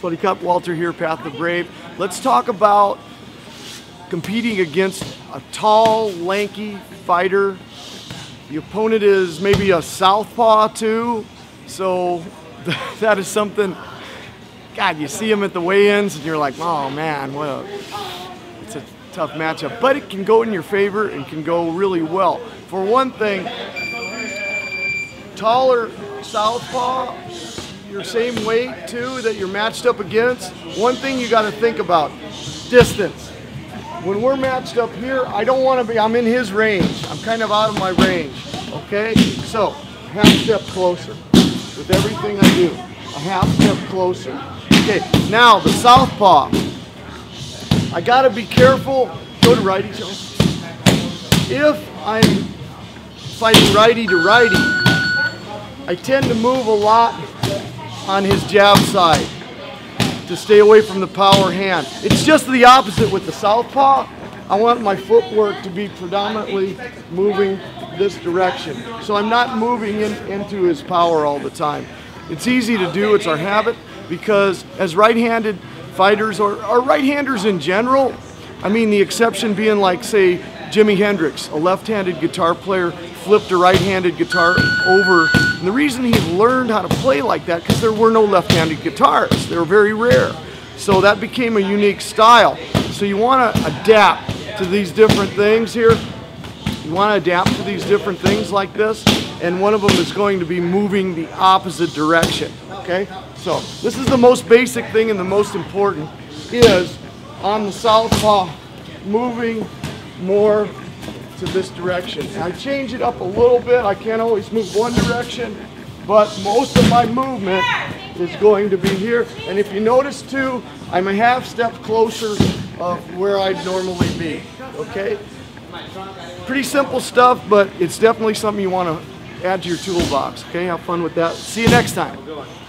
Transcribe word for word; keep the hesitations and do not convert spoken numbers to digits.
Buddy Cop, Walter here, Path of the Brave. Let's talk about competing against a tall, lanky fighter. The opponent is maybe a southpaw too, so that is something, God, you see him at the weigh-ins and you're like, oh man, what a, it's a tough matchup. But it can go in your favor and can go really well. For one thing, taller southpaw, your same weight too that you're matched up against. One thing you got to think about, distance. When we're matched up here, I don't want to be, I'm in his range. I'm kind of out of my range, okay? So, half step closer with everything I do. A half step closer. Okay, now the southpaw. I got to be careful. Go to righty, Joe. If I'm fighting righty to righty, I tend to move a lot on his jab side to stay away from the power hand. It's just the opposite with the southpaw. I want my footwork to be predominantly moving this direction. So I'm not moving in, into his power all the time. It's easy to do, it's our habit, because as right-handed fighters, or, or right-handers in general, I mean the exception being like, say, Jimi Hendrix, a left-handed guitar player, flipped a right-handed guitar over. And the reason he learned how to play like that, because there were no left-handed guitarists. They were very rare. So that became a unique style. So you want to adapt to these different things here. You want to adapt to these different things like this. And one of them is going to be moving the opposite direction. Okay? So this is the most basic thing and the most important is on the southpaw, moving more to this direction. And I change it up a little bit. I can't always move one direction, but most of my movement is going to be here. And if you notice too, I'm a half step closer of where I'd normally be, okay? Pretty simple stuff, but it's definitely something you want to add to your toolbox, okay? Have fun with that. See you next time.